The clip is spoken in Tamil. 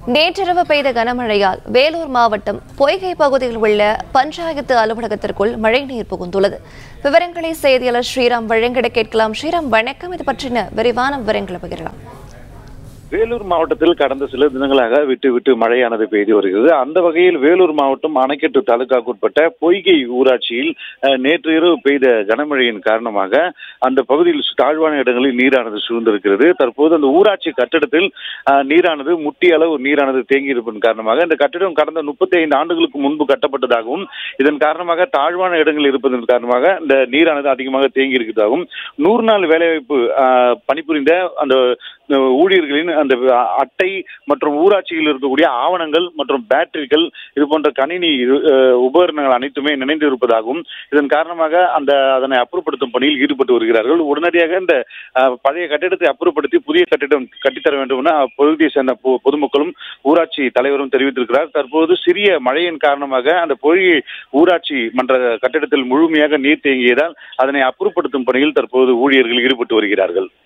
நேற்றிரவு பெய்த கனமழையால் வேலூர் மாவட்டம் பொய்கை பகுதியில் உள்ள பஞ்சாயத்து அலுவலகத்திற்குள் மழைநீர் புகுந்துள்ளது. விவரங்களை செய்தியாளர் ஸ்ரீராம் வழங்கிட கேட்கலாம். ஸ்ரீராம், வணக்கம். இது பற்றின விரிவான விவரங்களை பகிரலாம். வேலூர் மாவட்டத்தில் கடந்த சில தினங்களாக விட்டு விட்டு மழையானது பெய்து வருகிறது. அந்த வகையில் வேலூர் மாவட்டம் அணைக்கட்டு தாலுகாவுக்குட்பட்ட பொய்கை ஊராட்சியில் நேற்று இரவு பெய்த கனமழையின் காரணமாக அந்த பகுதியில் தாழ்வான இடங்களில் நீரானது சூழ்ந்திருக்கிறது. தற்போது அந்த ஊராட்சி கட்டிடத்தில் நீரானது முட்டிய அளவு நீரானது தேங்கியிருப்பதன் காரணமாக இந்த கட்டிடம் கடந்த 35 ஆண்டுகளுக்கு முன்பு கட்டப்பட்டதாகவும் இதன் காரணமாக தாழ்வான இடங்கள் இருப்பதன் காரணமாக இந்த நீரானது அதிகமாக தேங்கி இருக்கிறதாகவும் 100 நாள் வேலைவாய்ப்பு பணிபுரிந்த அந்த ஊழியர்களின் அந்த அட்டை மற்றும் ஊராட்சியில் இருக்கக்கூடிய ஆவணங்கள் மற்றும் பேட்டரிகள் இது போன்ற கணினி உபகரணங்கள் அனைத்துமே நினைந்து இருப்பதாகவும் இதன் காரணமாக அதனை அப்புறப்படுத்தும் பணியில் ஈடுபட்டு வருகிறார்கள். உடனடியாக இந்த பழைய கட்டிடத்தை அப்புறப்படுத்தி புதிய கட்டிடம் கட்டித்தர வேண்டும் என அப்பகுதியை சேர்ந்த பொதுமக்களும் ஊராட்சி தலைவரும் தெரிவித்திருக்கிறார். தற்போது சிறிய மழையின் காரணமாக அந்த பொய்கை ஊராட்சி மன்ற கட்டிடத்தில் முழுமையாக நீர் தேங்கியதால் அதனை அப்புறப்படுத்தும் பணியில் தற்போது ஊழியர்கள் ஈடுபட்டு வருகிறார்கள்.